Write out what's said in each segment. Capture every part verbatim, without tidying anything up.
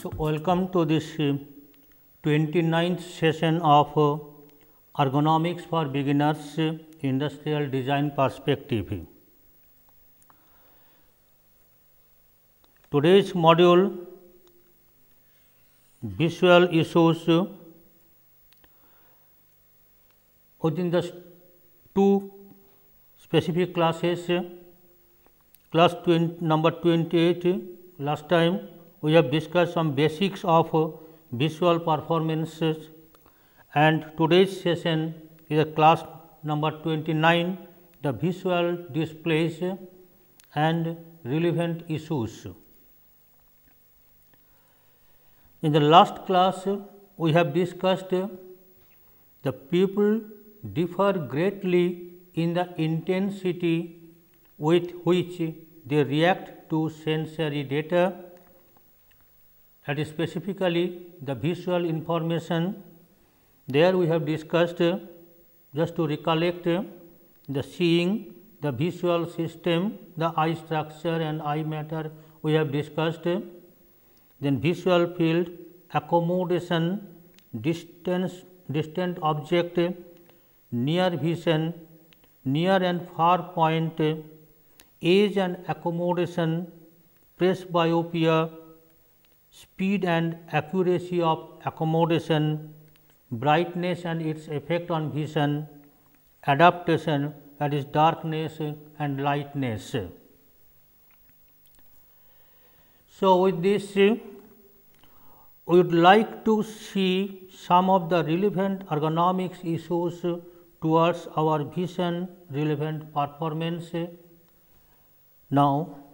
So, welcome to this uh, twenty-ninth session of uh, Ergonomics for Beginners uh, Industrial Design Perspective. Today's module visual issues uh, within the two specific classes, uh, class twenty, number twenty-eight. Uh, last time we have discussed some basics of uh, visual performances, and today's session is a class number twenty-nine, the visual displays and relevant issues. In the last class, we have discussed uh, the people differ greatly in the intensity with which they react to sensory data, that is specifically the visual information. There we have discussed, uh, just to recollect, uh, the seeing, the visual system, the eye structure and eye matter we have discussed, uh, then visual field, accommodation, distance, distant object, uh, near vision, near and far point, uh, age and accommodation, presbyopia, speed and accuracy of accommodation, brightness and its effect on vision, adaptation, that is darkness and lightness. So, with this we would like to see some of the relevant ergonomics issues towards our vision relevant performance. Now,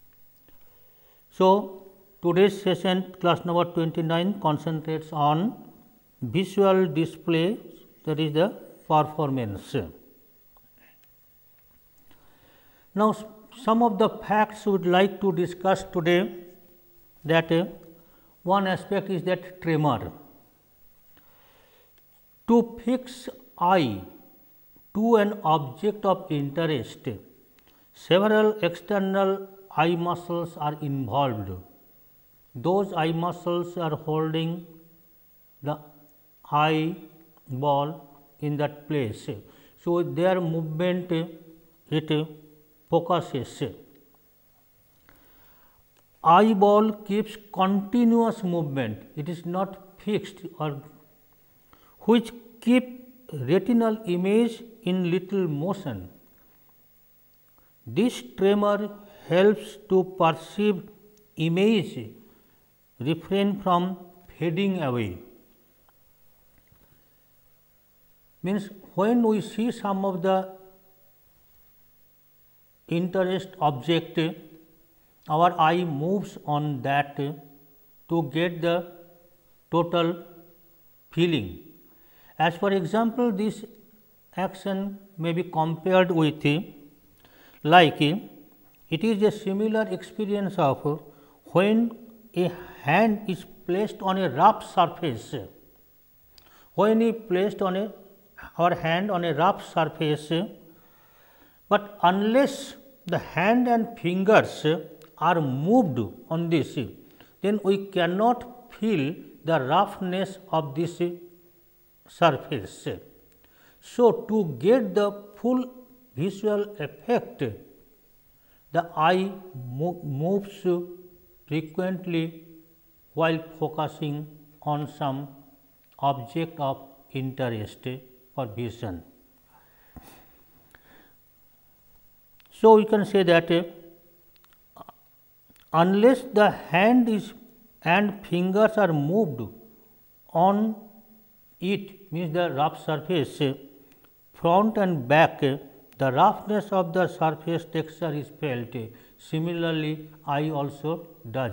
so today's session, class number twenty-nine, concentrates on visual display, that is the performance. Now, some of the facts we would like to discuss today, that uh, one aspect is that tremor. To fix eye to an object of interest, several external eye muscles are involved. Those eye muscles are holding the eye ball in that place. So, their movement it focuses. Eyeball keeps continuous movement, it is not fixed, or which keep retinal image in little motion. This tremor helps to perceive image refrain from fading away. Means, when we see some of the interest object, our eye moves on that to get the total feeling. As for example, this action may be compared with, like, it is a similar experience of when a hand is placed on a rough surface. When we placed on a our hand on a rough surface, but unless the hand and fingers are moved on this, then we cannot feel the roughness of this surface. So, to get the full visual effect, the eye mo moves frequently while focusing on some object of interest for vision. So, we can say that uh, unless the hand is and fingers are moved on it, means the rough surface, front and back, the roughness of the surface texture is felt. Similarly, eye also does.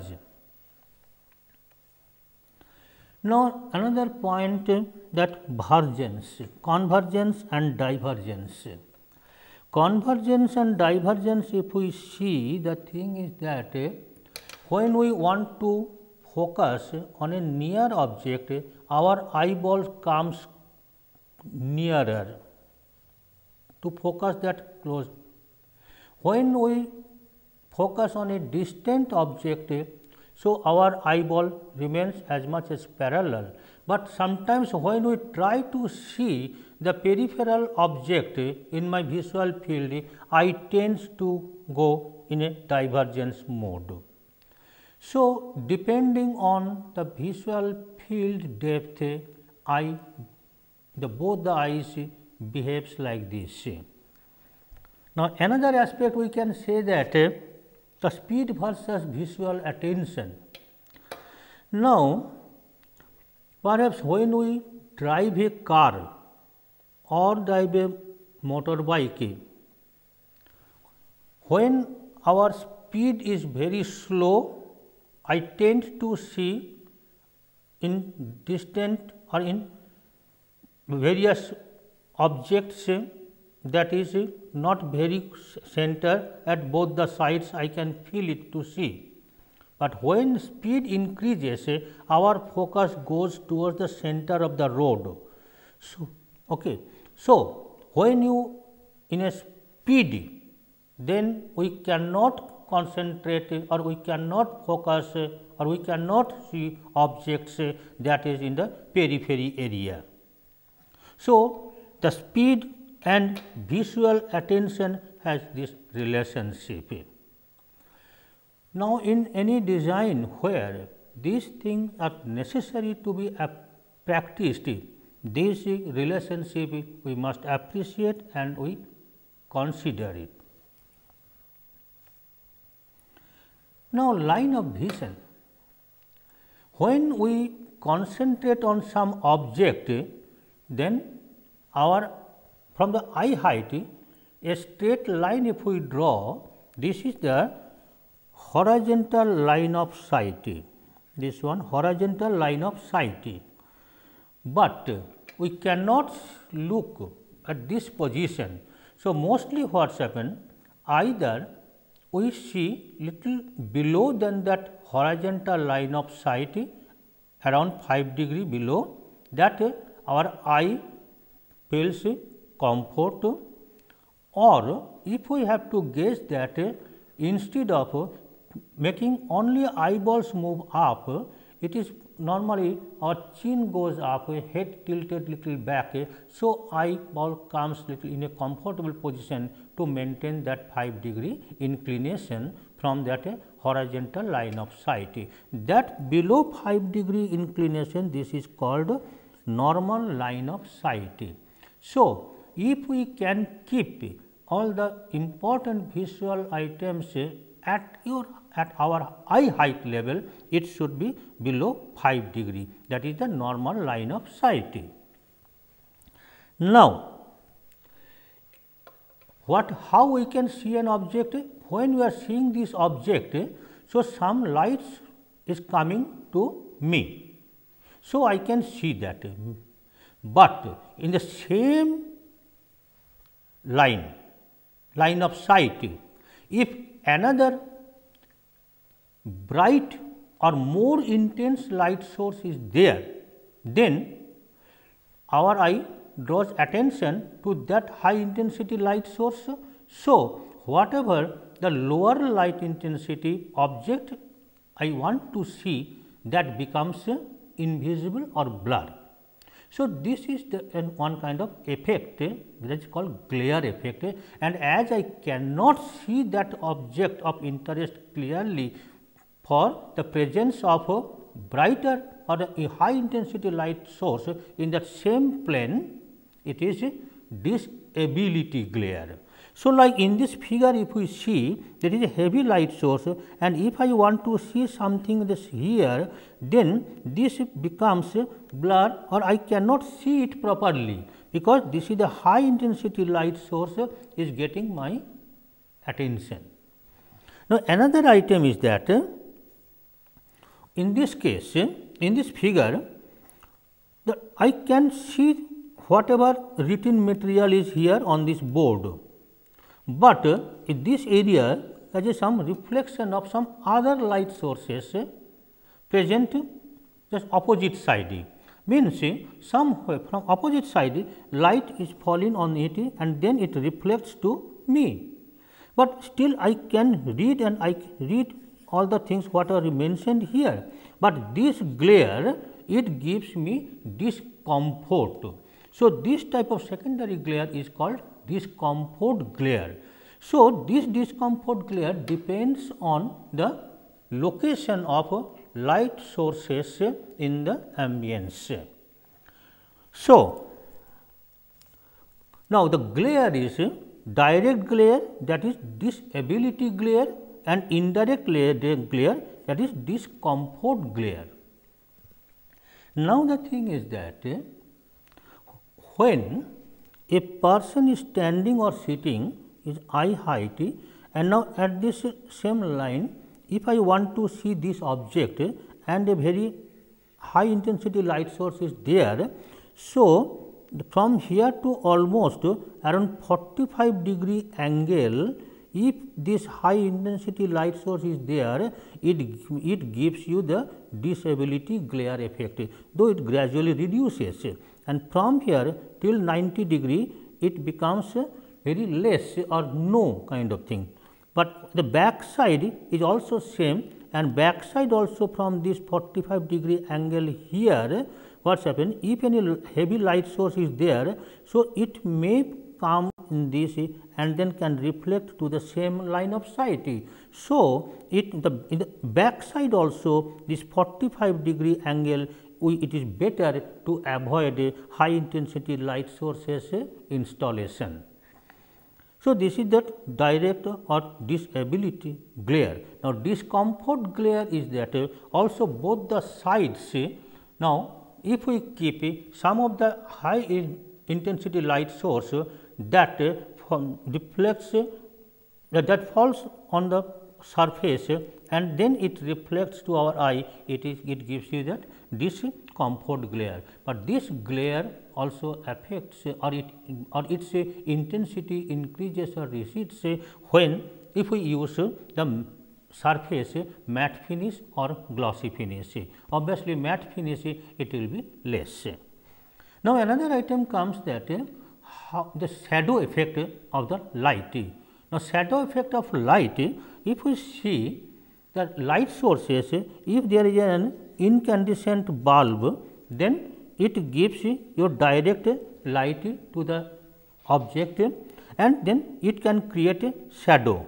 Now, another point, that vergence, convergence and divergence. Convergence and divergence, if we see, the thing is that when we want to focus on a near object, our eyeball comes nearer to focus that close. When we focus on a distant object, So, our eyeball remains as much as parallel, but sometimes when we try to see the peripheral object in my visual field, I tend to go in a divergence mode. So, depending on the visual field depth, I the both the eyes behaves like this. Now, another aspect we can say that uh, the speed versus visual attention. Now, perhaps when we drive a car or drive a motorbike, when our speed is very slow, I tend to see in distant or in various objects that is not very center at both the sides, I can feel it to see. But when speed increases, our focus goes towards the center of the road. So, okay. So, when you in a speed, then we cannot concentrate or we cannot focus or we cannot see objects that is in the periphery area. So, the speed and visual attention has this relationship. Now, in any design where these things are necessary to be practiced, this relationship we must appreciate and we consider it. Now, line of vision. When we concentrate on some object, then our from the eye height, a straight line if we draw, this is the horizontal line of sight, this one horizontal line of sight. But we cannot look at this position. So, mostly what has happened, either we see little below than that horizontal line of sight, around five degree below, that our eye feels comfort, or if we have to guess that instead of making only eyeballs move up, it is normally our chin goes up, head tilted little back. So, eyeball comes little in a comfortable position to maintain that five degree inclination from that horizontal line of sight. That below five degree inclination, this is called normal line of sight. So, if we can keep all the important visual items at your at our eye height level, it should be below five degree, that is the normal line of sight. Now, what how we can see an object? When we are seeing this object, so some lights is coming to me. So, I can see that, but in the same line, line of sight, if another bright or more intense light source is there, then our eye draws attention to that high intensity light source. So, whatever the lower light intensity object I want to see, that becomes invisible or blur. So, this is the uh, one kind of effect uh, that is called glare effect, uh, and as I cannot see that object of interest clearly for the presence of a brighter or a high intensity light source in that same plane, it is a disability glare. So, like in this figure, if we see there is a heavy light source, and if I want to see something this here, then this becomes blur or I cannot see it properly, because this is the high intensity light source is getting my attention. Now, another item is that in this case, in this figure, the I can see whatever written material is here on this board, but in this area there is some reflection of some other light sources present just opposite side. Means somewhere from opposite side light is falling on it and then it reflects to me, but still I can read and I read all the things what are mentioned here, but this glare it gives me discomfort. So, this type of secondary glare is called discomfort glare. So, this discomfort glare depends on the location of light sources in the ambience. So, now the glare is direct glare, that is disability glare, and indirect glare, glare that is discomfort glare. Now, the thing is that when a person is standing or sitting is eye height, and now at this same line, if I want to see this object and a very high intensity light source is there. So, from here to almost around forty-five degree angle, if this high intensity light source is there, it, it gives you the disability glare effect, though it gradually reduces, and from here till ninety degree it becomes very less or no kind of thing. But the back side is also same, and back side also from this forty-five degree angle here, what happens if any heavy light source is there. So, it may come in this and then can reflect to the same line of sight. So, it the in the back side also this forty-five degree angle, we, it is better to avoid high intensity light sources installation. So, this is that direct or disability glare. Now, discomfort glare is that also both the sides. Now, if we keep some of the high intensity light source that reflects that falls on the surface and then it reflects to our eye, it is it gives you that discomfort glare. But this glare also affects or it or its intensity increases or recedes when if we use the surface matte finish or glossy finish. Obviously, matte finish it will be less. Now, another item comes that how the shadow effect of the light. Now, shadow effect of light, if we see the light sources, if there is an incandescent bulb, then it gives your direct light to the object and then it can create a shadow.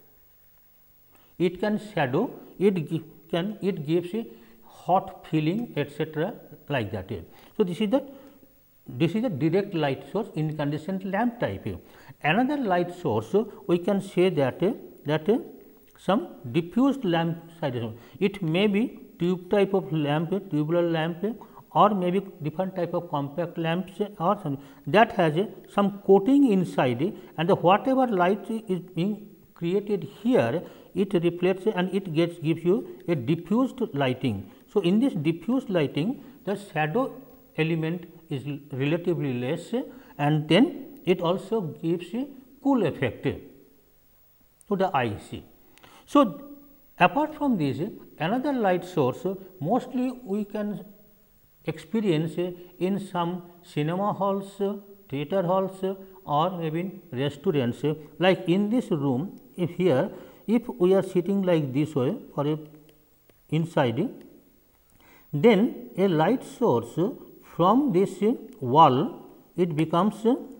It can shadow, it can it gives a hot feeling, etcetera like that. So, this is the this is the direct light source, incandescent lamp type. Another light source we can say that that some diffused lamp side. It may be tube type of lamp, tubular lamp, or maybe different type of compact lamps or something that has a, some coating inside, and the whatever light is being created here, it reflects and it gets gives you a diffused lighting. So, in this diffused lighting, the shadow element is relatively less, and then it also gives a cool effect to the eye. So, apart from this, another light source mostly we can experience in some cinema halls, theater halls, or maybe in restaurants. Like in this room, if here if we are sitting like this way for a inside, then a light source from this wall it becomes.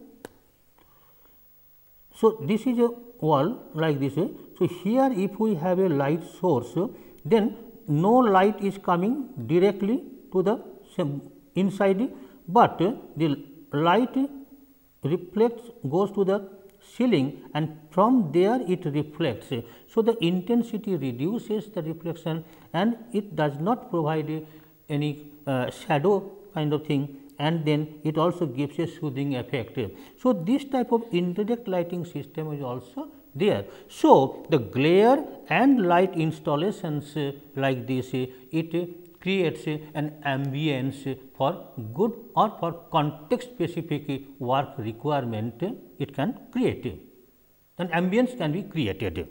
So, this is a wall like this. So, here if we have a light source, then no light is coming directly to the inside, but the light reflects goes to the ceiling and from there it reflects. So, the intensity reduces the reflection and it does not provide any uh, shadow kind of thing, and then it also gives a soothing effect. So, this type of indirect lighting system is also there. So, the glare and light installations uh, like this, uh, it uh, creates uh, an ambience for good or for context specific work requirement, uh, it can create. An ambience can be created.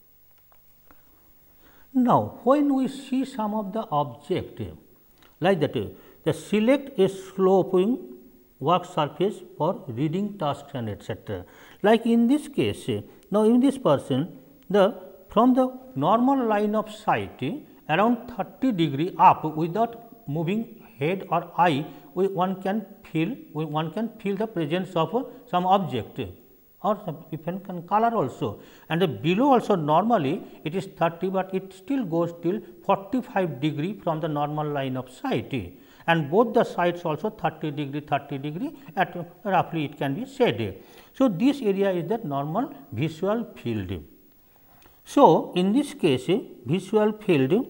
Now, when we see some of the object like that, uh, the select a sloping work surface for reading tasks and etcetera. Like in this case, now in this person, the from the normal line of sight around thirty degree up without moving head or eye, we one can feel we one can feel the presence of uh, some object or some even can color also, and the below also normally it is thirty, but it still goes till forty-five degree from the normal line of sight, and both the sides also thirty degree thirty degree at uh, roughly it can be said. So, this area is the normal visual field. So, in this case visual field,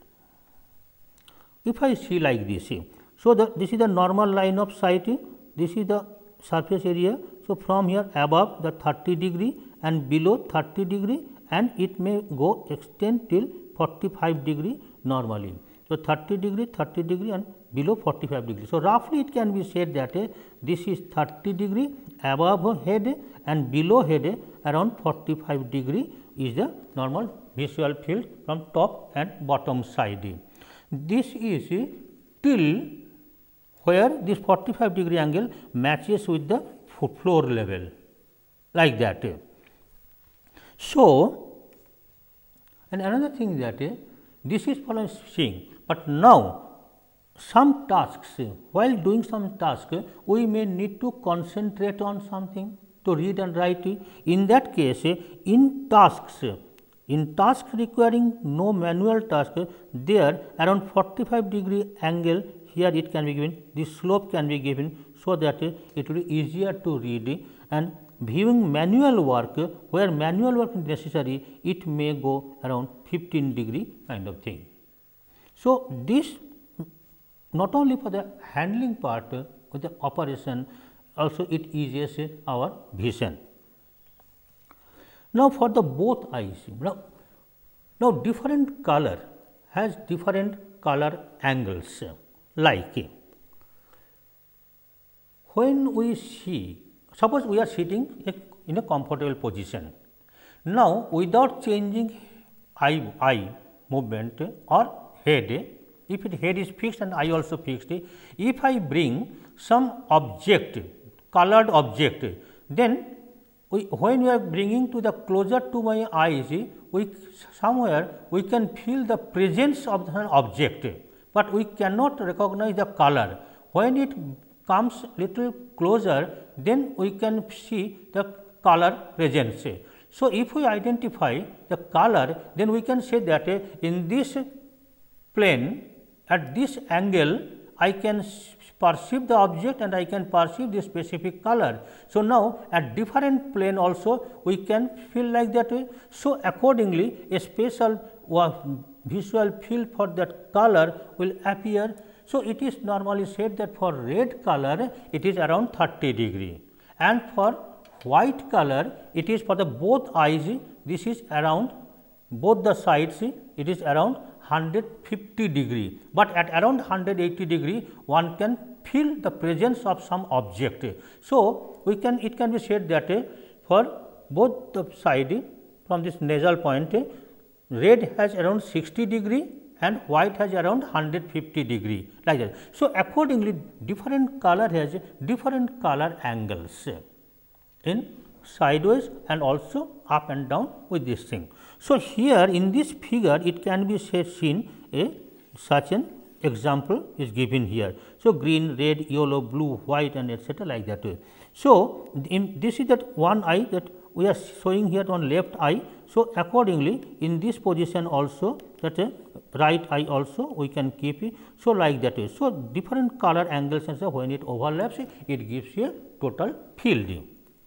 if I see like this, so the this is the normal line of sight, this is the surface area. So, from here above the thirty degree and below thirty degree, and it may go extend till forty-five degree normally. So, thirty degree, thirty degree and below forty-five degree. So, roughly it can be said that uh, this is thirty degree above head and below head around forty-five degree is the normal visual field from top and bottom side. This is uh, till where this forty-five degree angle matches with the floor level, like that. So, and another thing that uh, this is for seeing, but now some tasks, while doing some task, we may need to concentrate on something to read and write. In that case, in tasks, in tasks requiring no manual task, there around forty-five degree angle here it can be given, this slope can be given, so that it will be easier to read, and viewing manual work, where manual work is necessary, it may go around fifteen degree kind of thing. So, this not only for the handling part with the operation, also it eases our vision. Now, for the both eyes, now, now different color has different color angles, like when we see, suppose we are sitting in a comfortable position. Now, without changing eye, eye movement or head, if it head is fixed and eye also fixed, if I bring some object, colored object, then we, when we are bringing to the closer to my eyes, we somewhere we can feel the presence of the object, but we cannot recognize the color. When it comes little closer, then we can see the color presence. So, if we identify the color, then we can say that in this plane, at this angle, I can perceive the object and I can perceive the specific color. So, now at different plane also we can feel like that way. So, accordingly a special visual field for that color will appear. So, it is normally said that for red color it is around thirty degree, and for white color it is for the both eyes, this is around both the sides, it is around one hundred fifty degree, but at around one hundred eighty degree one can feel the presence of some object. So, we can it can be said that for both the side from this nasal point, red has around sixty degree and white has around one hundred fifty degree, like that. So, accordingly different color has different color angles in sideways and also up and down with this thing. So, here in this figure it can be seen a such an example is given here. So, green, red, yellow, blue, white and etcetera like that. So, in this is that one eye that we are showing here on left eye. So, accordingly in this position also that uh, right eye also we can keep it. So, like that way. So, different color angles and so when it overlaps it gives you a total field.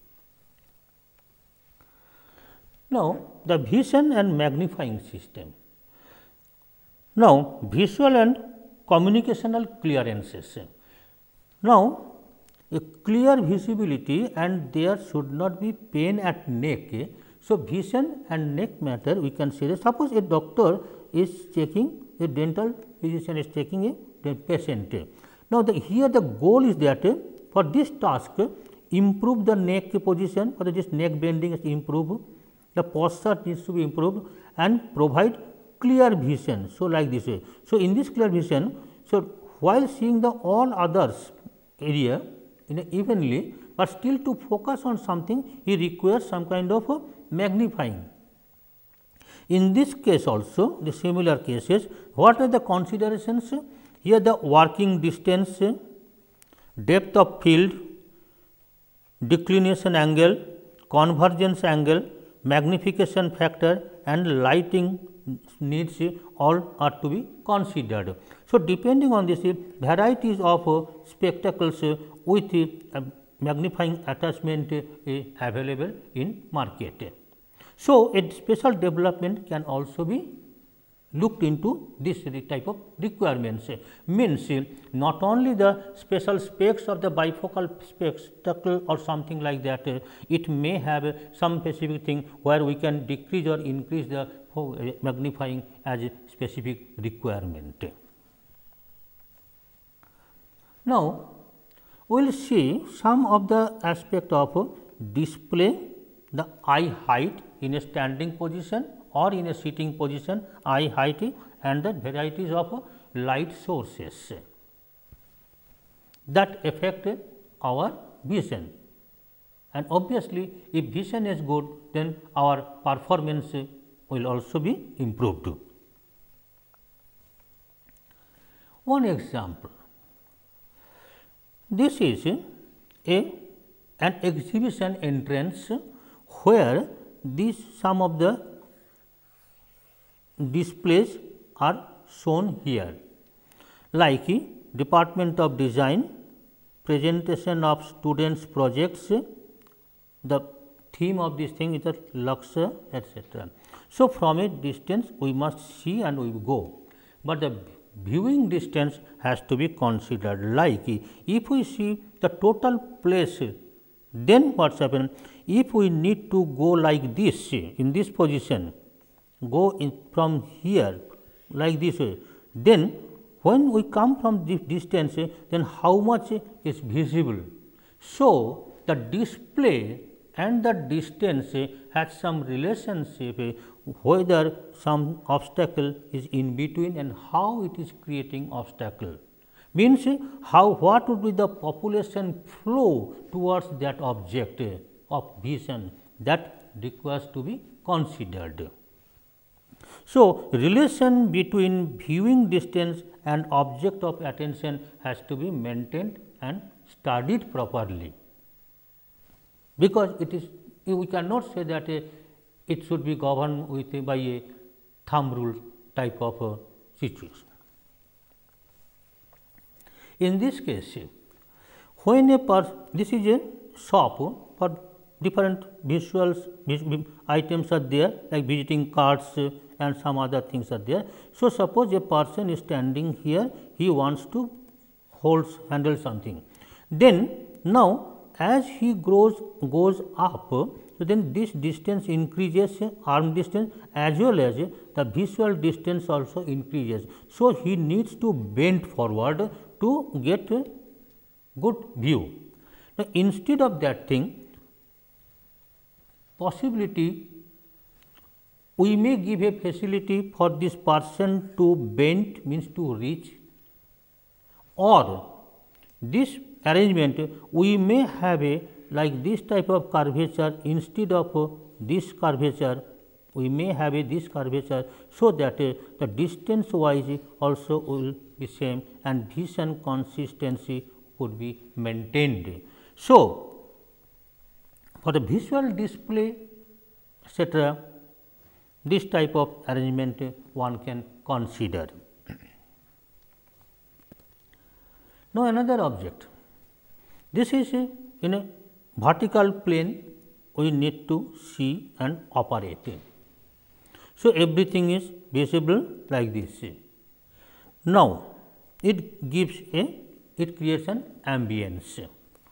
Now, the vision and magnifying system. Now, visual and communicational clearances. Now, a clear visibility and there should not be pain at neck. So, vision and neck matter we can say that suppose a doctor is checking, a dental physician is checking a patient. Now, the, here the goal is that for this task improve the neck position, for this neck bending is improve, the posture needs to be improved and provide clear vision. So, like this way. So, in this clear vision, so while seeing the all others area in a evenly, but still to focus on something he requires some kind of a magnifying. In this case also, the similar cases, what are the considerations? Here the working distance, depth of field, declination angle, convergence angle, magnification factor and lighting needs all are to be considered. So, depending on this, varieties of spectacles with magnifying attachment available in market. So, a special development can also be looked into this type of requirements. Means not only the special specs of the bifocal spectacle or something like that, it may have some specific thing where we can decrease or increase the magnifying as a specific requirement. Now, we will see some of the aspect of display, the eye height in a standing position or in a sitting position, eye height and the varieties of light sources that affect our vision. And obviously, if vision is good, then our performance will also be improved. One example, this is a an exhibition entrance where these some of the displays are shown here, like Department of Design, presentation of students projects, the theme of this thing is the Luxor, et cetera. So, from a distance we must see and we go, but the viewing distance has to be considered, like if we see the total place, then what happens? If we need to go like this in this position, go in from here like this way, then when we come from this distance, then how much is visible. So, the display and the distance has some relationship, whether some obstacle is in between and how it is creating obstacle. Means how what would be the population flow towards that object of vision, that requires to be considered. So, relation between viewing distance and object of attention has to be maintained and studied properly, because it is we cannot say that a, it should be governed with a, by a thumb rule type of a situation. In this case, when a person, this is a shop for different visuals items are there, like visiting cards and some other things are there. So, suppose a person is standing here, he wants to hold handle something. Then now, as he grows goes up, so then this distance increases, arm distance as well as the visual distance also increases. So, he needs to bend forward to get a good view. Now, instead of that thing, possibility we may give a facility for this person to bend, means to reach, or this arrangement we may have a like this type of curvature, instead of this curvature we may have a this curvature, so that uh, the distance wise also will be same and vision consistency would be maintained. So, for the visual display et cetera, this type of arrangement one can consider. Now, another object, this is a, in a vertical plane we need to see and operate. So, everything is visible like this. Now, it gives a, it creates an ambience.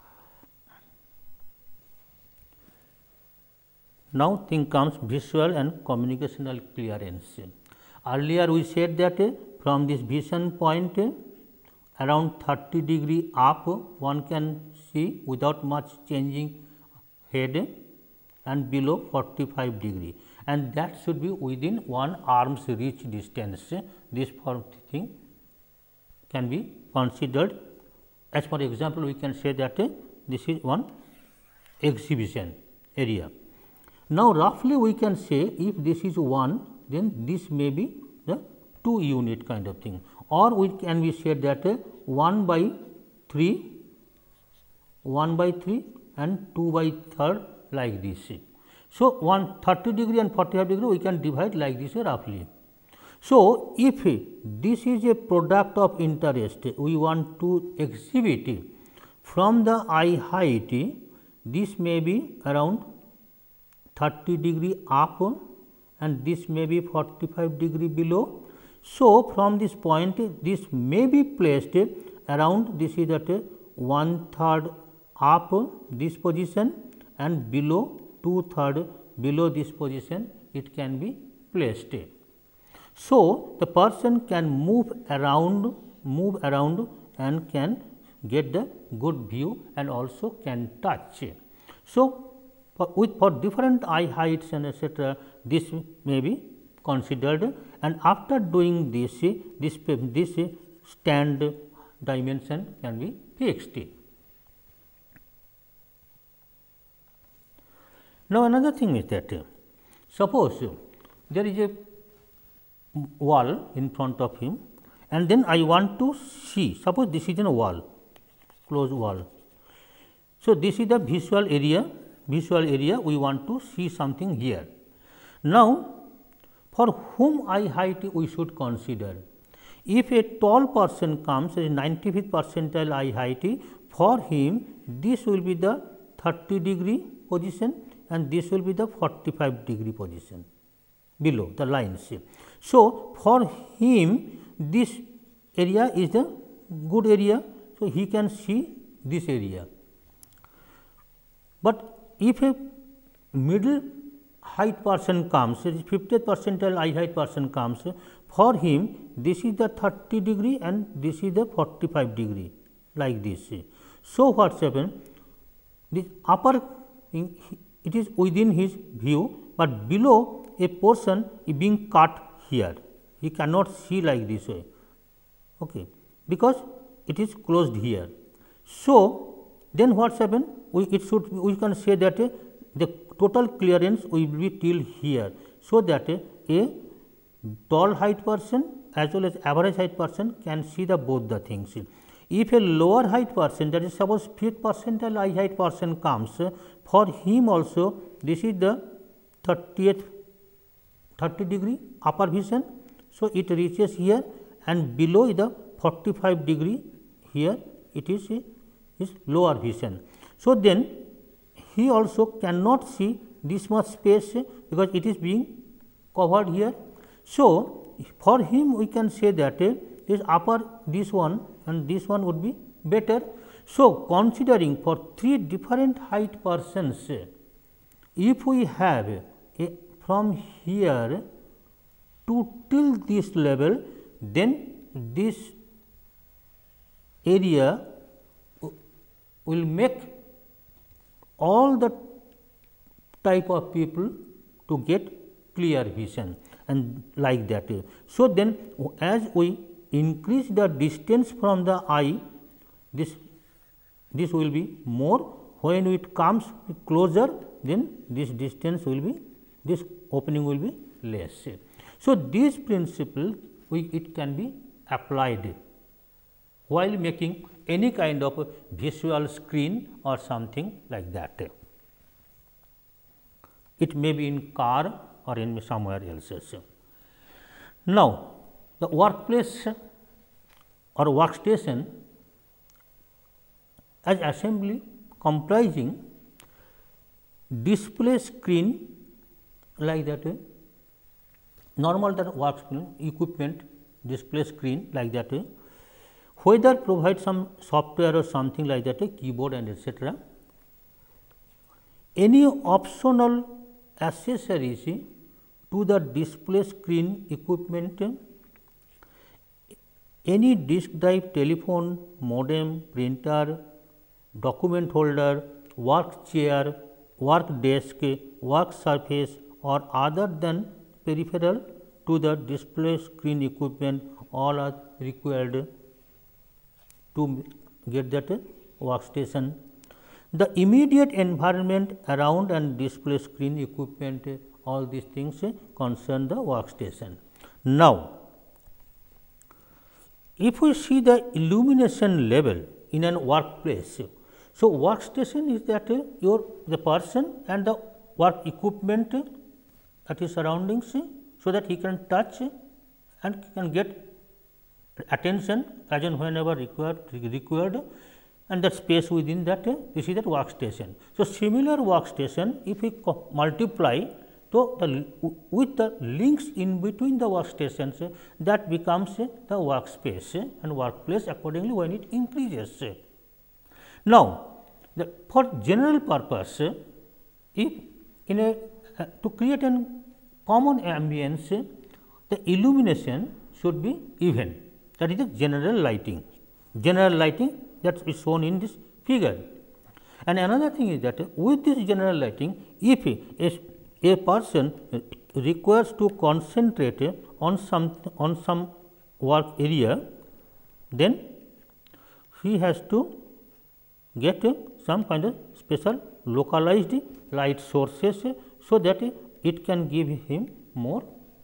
Now, thing comes visual and communicational clearance. Earlier we said that uh, from this vision point uh, around thirty degree up one can see without much changing head, and below forty-five degree, and that should be within one arm's reach distance. This thing can be considered. As for example, we can say that uh, this is one exhibition area. Now, roughly we can say if this is one, then this may be the two unit kind of thing, or we can be said that uh, one by three, one by three and two by third like this. So, one thirty degree and forty-five degree we can divide like this roughly. So, if this is a product of interest, we want to exhibit from the eye height, this may be around thirty degree up and this may be forty-five degree below. So, from this point this may be placed around, this is at one third up this position and below two third below this position it can be placed. So, the person can move around, move around and can get the good view and also can touch. So, for, with for different eye heights and etcetera, this may be considered, and after doing this, this, this stand dimension can be fixed. Now, another thing is that suppose there is a wall in front of him and then I want to see, suppose this is a wall, closed wall. So, this is the visual area, visual area we want to see something here. Now, for whom eye height we should consider? If a tall person comes at ninety-fifth percentile eye height, for him this will be the thirty degree position and this will be the forty-five degree position below the lines. So, for him this area is the good area. So, he can see this area, but if a middle height person comes, fiftieth percentile eye height person comes, for him this is the thirty degree and this is the forty-five degree like this. So, what is happen? This upper it is within his view, but below a portion is being cut here, he cannot see like this way, okay, because it is closed here. So, then what happen? We it should we can say that uh, the total clearance will be till here. So, that uh, a tall height person as well as average height person can see the both the things. If a lower height person, that is suppose fifth percentile eye height person comes, for him also this is the thirtieth thirty degree upper vision. So, it reaches here and below is the forty-five degree here it is is lower vision. So, then he also cannot see this much space because it is being covered here. So, for him we can say that this upper this one and this one would be better. So, considering for three different height persons, if we have a from here to till this level, then this area will make all the type of people to get clear vision and like that. So, then as we increase the distance from the eye, this this will be more. When it comes closer, then this distance will be, this opening will be less. So, this principle we it can be applied while making any kind of visual screen or something like that. It may be in car or in somewhere else. Now, the workplace or workstation as assembly comprising display screen like that, normal that work equipment display screen like that, whether provide some software or something like that, a keyboard and etcetera. Any optional accessories to the display screen equipment, any disk drive, telephone, modem, printer, document holder, work chair, work desk, work surface or other than peripheral to the display screen equipment, all are required to get that workstation. The immediate environment around and display screen equipment all these things concern the workstation. Now, if we see the illumination level in a workplace, so workstation is that your the person and the work equipment at his surroundings, so that he can touch and can get attention as and whenever required, required and the space within that, this is that workstation. So, similar workstation if we multiply, so the with the links in between the workstations, that becomes the workspace and workplace accordingly when it increases. Now, the, for general purpose, if in a uh, to create a common ambience, the illumination should be even, that is the general lighting, general lighting that is shown in this figure. And another thing is that with this general lighting, if a, a person requires to concentrate on some on some work area, then he has to get some kind of special localized light sources, so that it can give him more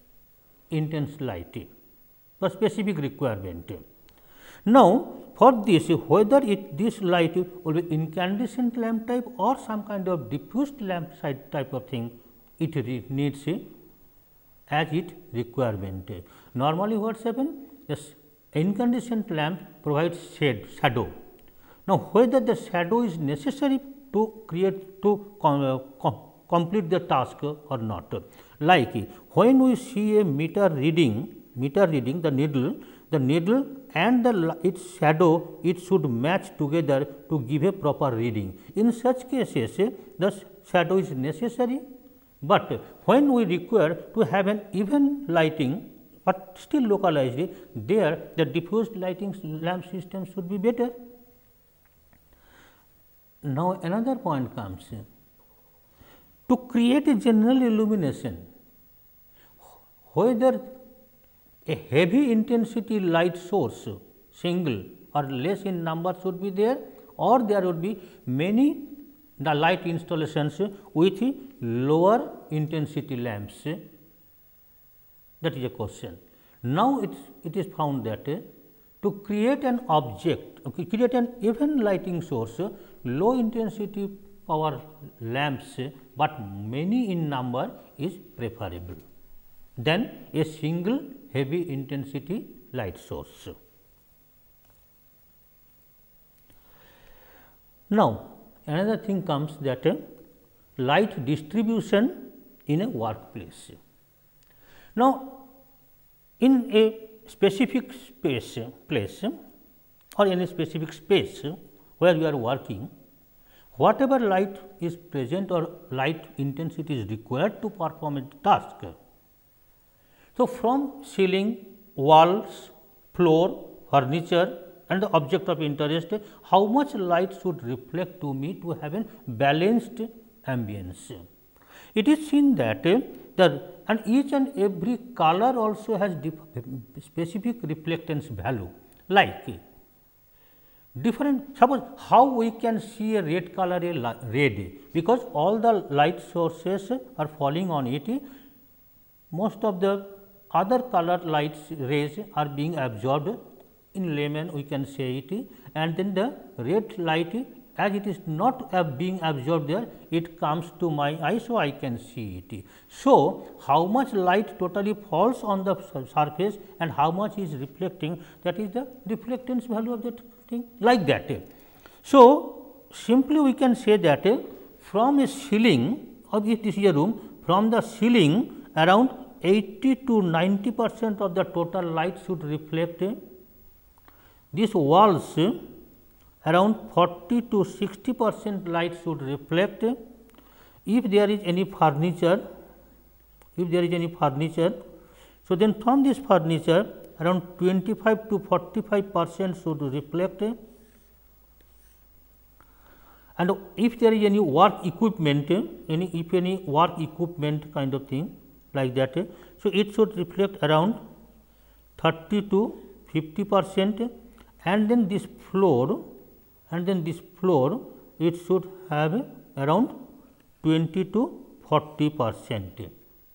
intense light for specific requirement. Now, for this, whether it this light will be incandescent lamp type or some kind of diffused lamp side type of thing, it needs as it requirement. Normally, what happens? This incandescent lamp provides shade shadow. Now, whether the shadow is necessary to create to com, uh, com, complete the task or not. Like when we see a meter reading, meter reading the needle, the needle and the its shadow, it should match together to give a proper reading. In such cases, the shadow is necessary, but when we require to have an even lighting, but still localized, there the diffused lighting lamp system should be better. Now, another point comes. To create a general illumination, whether a heavy intensity light source, single or less in number should be there, or there would be many the light installations with lower intensity lamps, that is a question. Now, it, it is found that to create an object, okay, create an even lighting source, low intensity power lamps, but many in number is preferable than a single heavy intensity light source. Now, another thing comes that uh, light distribution in a workplace. Now, in a specific space place or in a specific space where you are working, whatever light is present or light intensity is required to perform a task. So, from ceiling, walls, floor, furniture and the object of interest, how much light should reflect to me to have a balanced ambience. It is seen that the and each and every color also has specific reflectance value, like different, suppose how we can see a red color a red, because all the light sources are falling on it, most of the other color lights rays are being absorbed, in layman we can say it, and then the red light, as it is not uh, being absorbed there, it comes to my eye, so I can see it. So, how much light totally falls on the surface and how much is reflecting, that is the reflectance value of that thing, like that. So, simply we can say that from a ceiling, or if this is a room, from the ceiling around eighty to ninety percent of the total light should reflect. These walls around forty to sixty percent light should reflect. If there is any furniture, if there is any furniture, so then from this furniture around twenty-five to forty-five percent should reflect. And if there is any work equipment, any if any work equipment kind of thing like that, so it should reflect around thirty to fifty percent, and then this floor, and then this floor it should have around twenty to forty percent.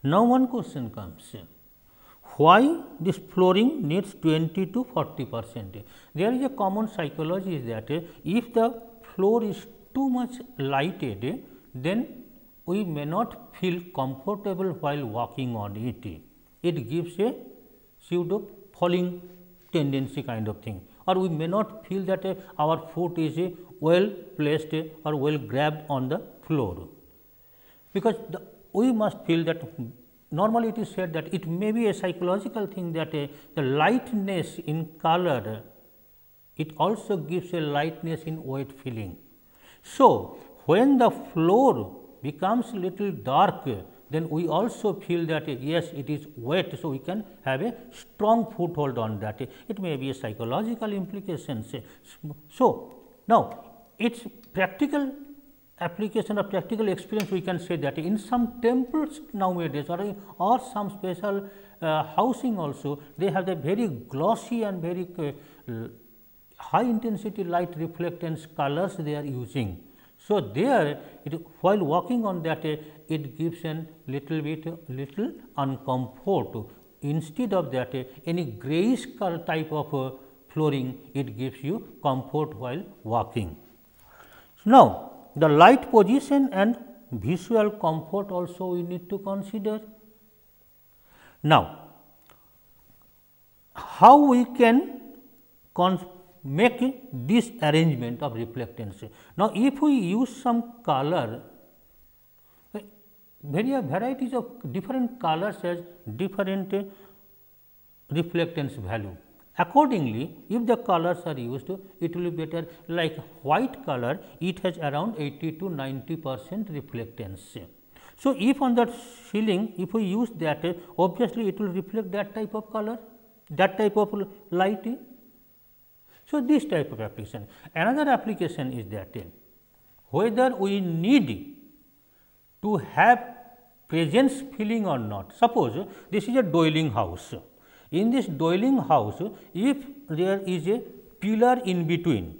Now, one question comes, why this flooring needs twenty to forty percent? There is a common psychology is that if the floor is too much lighted, then we may not feel comfortable while walking on it. It gives a pseudo falling tendency kind of thing, or we may not feel that uh, our foot is uh, well placed uh, or well grabbed on the floor, because the, we must feel that normally it is said that it may be a psychological thing that uh, the lightness in color, it also gives a lightness in weight feeling. So, when the floor becomes little dark, then we also feel that yes, it is wet. So, we can have a strong foothold on that. It may be a psychological implications. So, now its practical application or practical experience, we can say that in some temples nowadays or, or some special uh, housing also, they have the very glossy and very uh, high intensity light reflectance colors they are using. So, there it, while walking on that, it gives a little bit little uncomfort. Instead of that, any grayish color type of uh, flooring, it gives you comfort while walking. So, now, the light position and visual comfort also we need to consider. Now, how we can make this arrangement of reflectance. Now, if we use some color, various varieties of different colors has different reflectance value. Accordingly, if the colors are used, it will be better. Like white color, it has around eighty to ninety percent reflectance. So, if on that ceiling, if we use that, obviously it will reflect that type of color, that type of light. So, this type of application. Another application is that whether we need to have presence feeling or not. Suppose this is a dwelling house. In this dwelling house, if there is a pillar in between,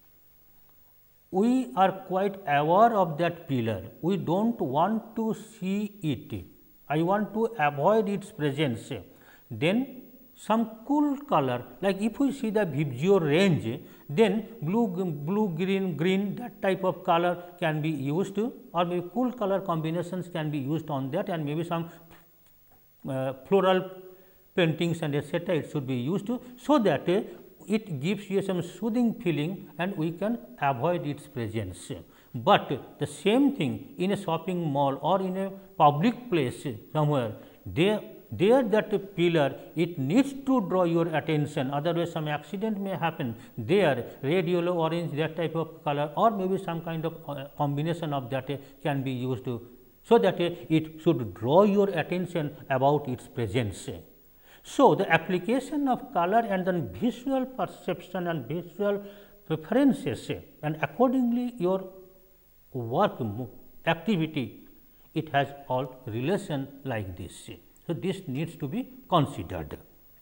we are quite aware of that pillar. We do not want to see it. I want to avoid its presence. Then some cool color, like if we see the Vibgio range, then blue, blue, green, green, that type of color can be used, or maybe cool color combinations can be used on that, and maybe some uh, floral paintings and et cetera it should be used, so that uh, it gives you some soothing feeling and we can avoid its presence. But the same thing in a shopping mall or in a public place somewhere, there there that pillar, it needs to draw your attention, otherwise some accident may happen. There red, yellow, orange, that type of color, or maybe some kind of uh, combination of that uh, can be used to, so that uh, it should draw your attention about its presence. So, the application of color and then visual perception and visual preferences, and accordingly your work activity, it has all relation like this. So, this needs to be considered.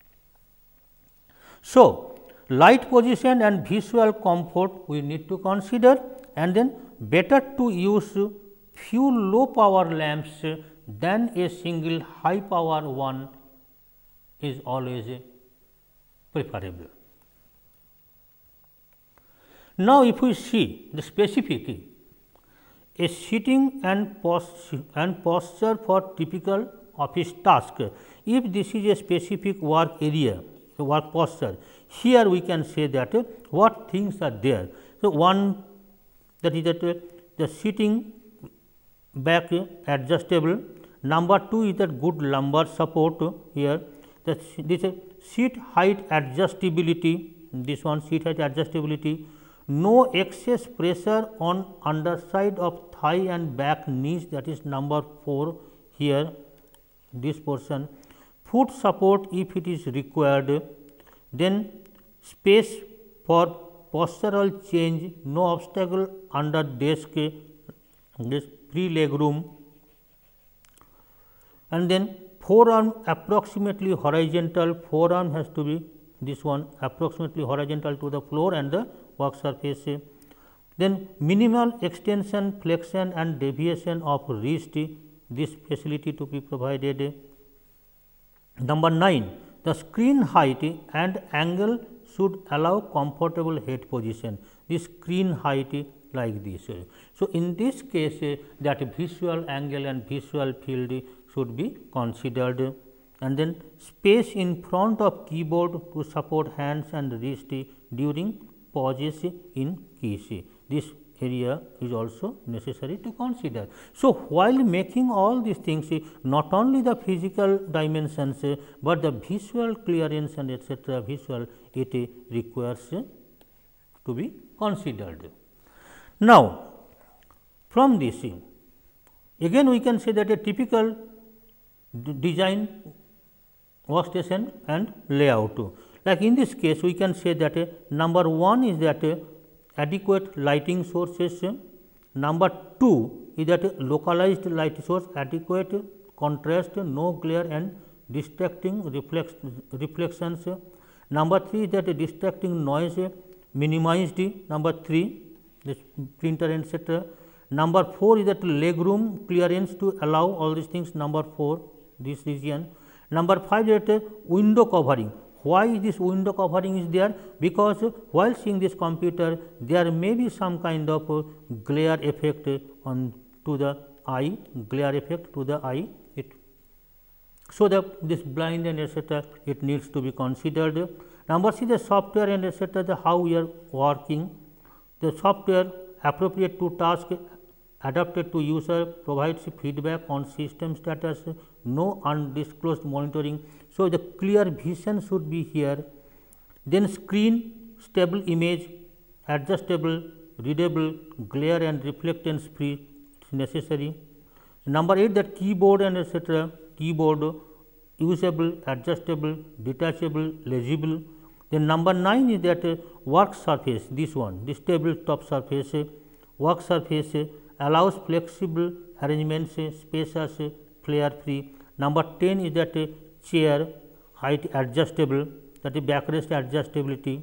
So, light position and visual comfort we need to consider, and then better to use few low power lamps than a single high power one is always preferable. Now, if we see the specific, a sitting and posture, and posture for typical office task. If this is a specific work area, a work posture, here we can say that uh, what things are there. So, one, that is that uh, the sitting back uh, adjustable. Number two is that good lumbar support uh, here. The, this uh, seat height adjustability, this one seat height adjustability. No excess pressure on underside of thigh and back knees, that is number four here. This portion, foot support if it is required, then space for postural change, no obstacle under desk, this free leg room, and then forearm approximately horizontal, forearm has to be this one approximately horizontal to the floor and the work surface, then minimal extension, flexion and deviation of wrist this facility to be provided. Number nine, the screen height and angle should allow comfortable head position. The screen height like this. So, in this case that visual angle and visual field should be considered, and then space in front of keyboard to support hands and wrist during pauses in keys. This area is also necessary to consider. So, while making all these things, not only the physical dimensions, but the visual clearance and etcetera visual it requires to be considered. Now, from this again we can say that a typical design workstation and layout. Like in this case we can say that uh, number one is that uh, adequate lighting sources, number two is that uh, localized light source, adequate contrast, no glare and distracting reflex, reflections, number three is that uh, distracting noise minimized, number three this printer etcetera. Number four is that leg room clearance to allow all these things, number four this region. Number five is that window covering. Why this window covering is there? Because while seeing this computer there may be some kind of glare effect on to the eye, glare effect to the eye. It so that this blind and etcetera it needs to be considered. Number C, the software and etcetera the how we are working. The software appropriate to task adapted to user provides feedback on system status, no undisclosed monitoring. So, the clear vision should be here. Then screen stable image, adjustable, readable, glare and reflectance free necessary. Number eight, that keyboard and etcetera keyboard usable, adjustable, detachable, legible. Then number nine is that uh, work surface, this one, this tabletop surface, uh, work surface uh, allows flexible arrangements, uh, spacious, uh, flare free. Number ten is that uh, chair height adjustable, that is backrest adjustability,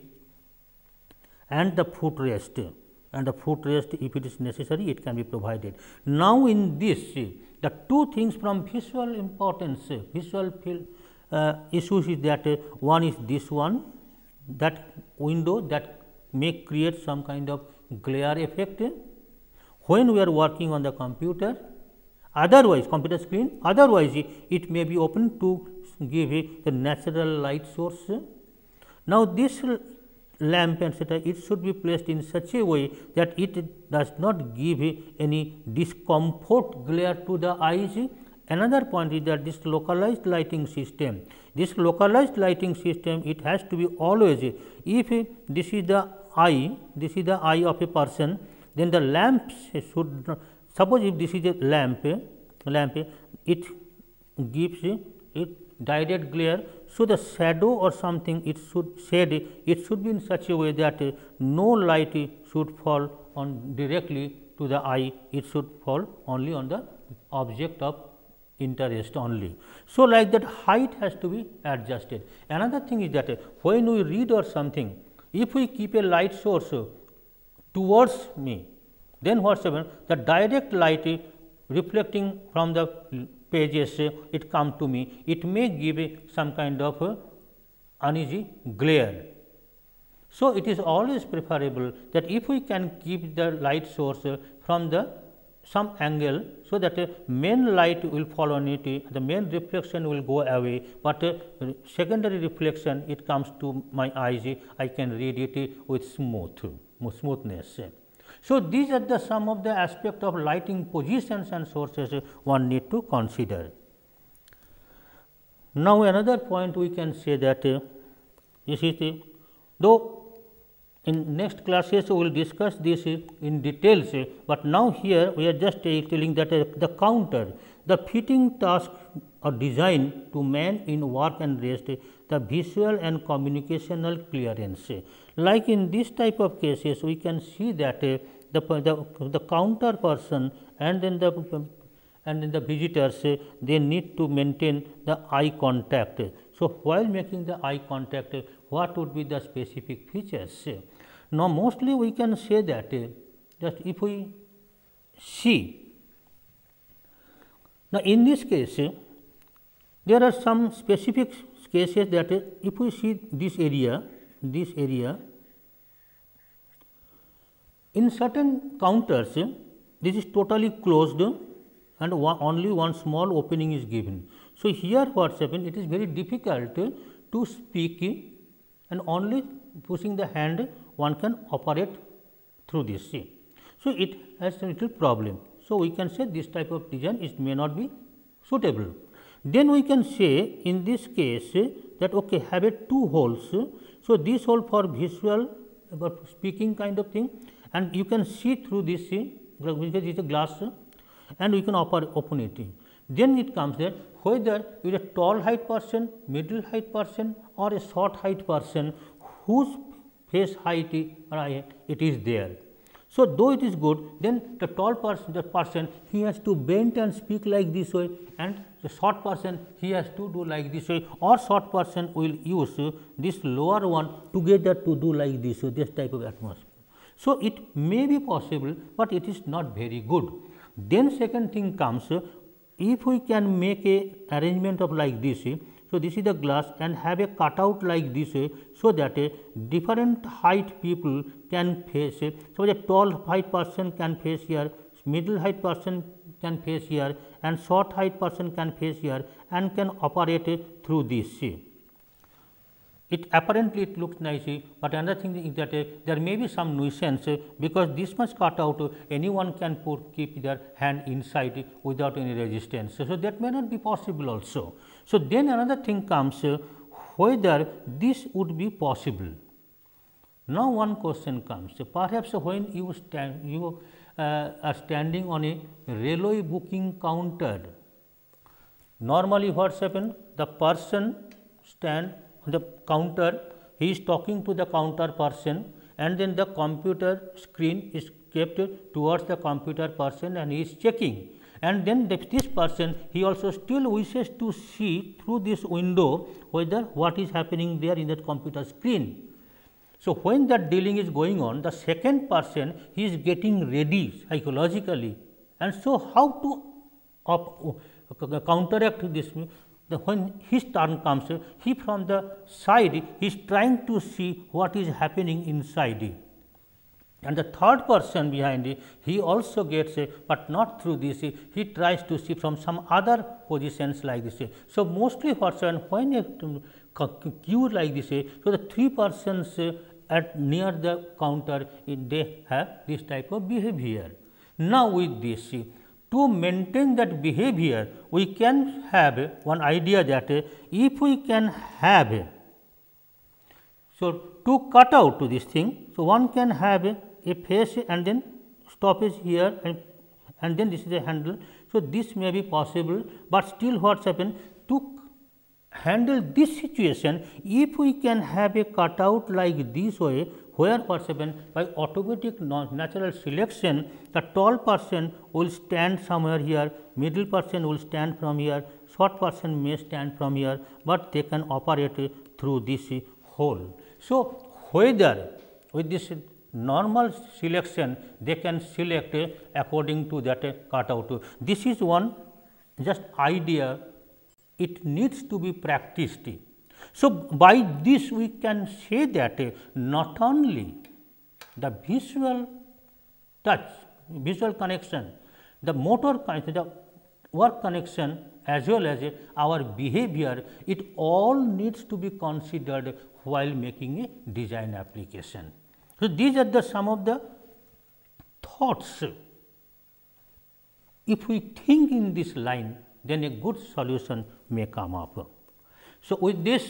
and the footrest, and the footrest if it is necessary it can be provided. Now, in this uh, the two things from visual importance, uh, visual uh, issues is that uh, one is this one, that window that may create some kind of glare effect when we are working on the computer, otherwise computer screen, otherwise it may be open to give a, the natural light source. Now, this lamp etcetera it should be placed in such a way that it does not give any discomfort glare to the eyes. Another point is that this localized lighting system, this localized lighting system it has to be always, if this is the eye, this is the eye of a person, then the lamp should not, suppose if this is a lamp, lamp it gives it direct glare. So, the shadow or something it should shade it should be in such a way that no light should fall on directly to the eye, it should fall only on the object of interest only. So, like that height has to be adjusted. Another thing is that when we read or something, if we keep a light source towards me, then what happens? The direct light reflecting from the pages it come to me, it may give some kind of uneasy glare. So, it is always preferable that if we can keep the light source from the some angle, so that uh, main light will fall on it, uh, the main reflection will go away, but uh, secondary reflection it comes to my eyes, I can read it uh, with smooth smoothness. So, these are the some of the aspect of lighting positions and sources uh, one need to consider. Now, another point we can say that uh, this is the, though in next classes we will discuss this in details, but now here we are just telling that the counter, the fitting task or design to man in work and rest, the visual and communicational clearance. Like in this type of cases we can see that the, the, the counter person and then the and then the visitors they need to maintain the eye contact. So, while making the eye contact, what would be the specific features? Now, mostly we can say that uh, just if we see Now, in this case, there are some specific cases that if we see this area, this area, in certain counters, this is totally closed and one, only one small opening is given. So, here what happens, it is very difficult to speak and only pushing the hand one can operate through this. So, it has a little problem. So, we can say this type of design is may not be suitable. Then we can say in this case that okay, have a two holes. So, this hole for visual about speaking kind of thing, and you can see through this because it is a glass and we can open, open it. Then it comes that whether it is a tall height person, middle height person or a short height person whose face height it is there. So, though it is good, then the tall person, the person he has to bend and speak like this way, and the short person he has to do like this way, or short person will use this lower one together to do like this way, this type of atmosphere. So, it may be possible, but it is not very good. Then second thing comes, if we can make a arrangement of like this. So, this is the glass and have a cutout like this way, so that a different height people can face. So, a tall height person can face here, middle height person can face here and short height person can face here and can operate through this. It apparently it looks nice, but another thing is that uh, there may be some nuisance uh, because this much cut out uh, anyone can put keep their hand inside uh, without any resistance. So, so, that may not be possible also. So, then another thing comes uh, whether this would be possible. Now, one question comes, uh, perhaps uh, when you stand you uh, are standing on a railway booking counter, normally what happens, the person stand on the counter, he is talking to the counter person and then the computer screen is kept towards the computer person and he is checking, and then the, this person he also still wishes to see through this window whether what is happening there in that computer screen. So, when that dealing is going on, the second person he is getting ready psychologically, and so how to up, uh, counteract this. The, when his turn comes, he from the side he is trying to see what is happening inside, and the third person behind he also gets, but not through this, he tries to see from some other positions like this. So, mostly what happens when a queue like this, so the three persons at near the counter they have this type of behavior. Now, with this, to maintain that behavior, we can have one idea that if we can have, so to cut out to this thing, so one can have a face and then stoppage here and, and then this is a handle. So, this may be possible, but still what happens to handle this situation, if we can have a cutout like this way, where what happens by automatic natural selection, the tall person will stand somewhere here, middle person will stand from here, short person may stand from here, but they can operate through this hole. So, whether with this normal selection they can select according to that cutout. This is one just idea, it needs to be practiced. So, by this we can say that not only the visual touch, visual connection, the motor connection, the work connection as well as our behavior, it all needs to be considered while making a design application. So, these are the some of the thoughts. If we think in this line, then a good solution may come up. So, with this,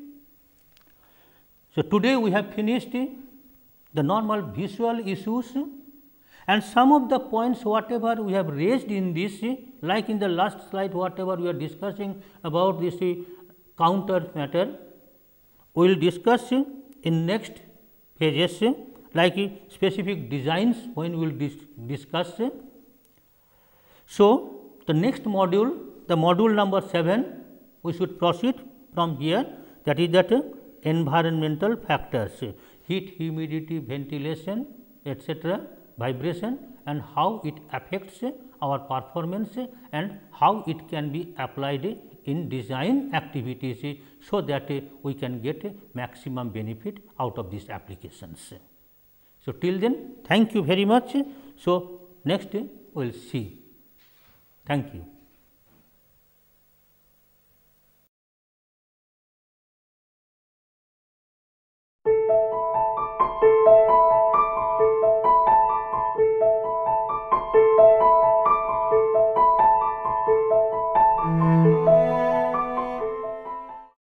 so today we have finished the normal visual issues, and some of the points whatever we have raised in this, like in the last slide whatever we are discussing about this counter matter, we will discuss in next pages like specific designs when we will dis discuss. So, the next module, the module number seven, we should proceed from here, that is that environmental factors, heat, humidity, ventilation, etcetera, vibration, and how it affects our performance and how it can be applied in design activities, so that we can get maximum benefit out of these applications. So, till then, thank you very much. So, next we will see. Thank you.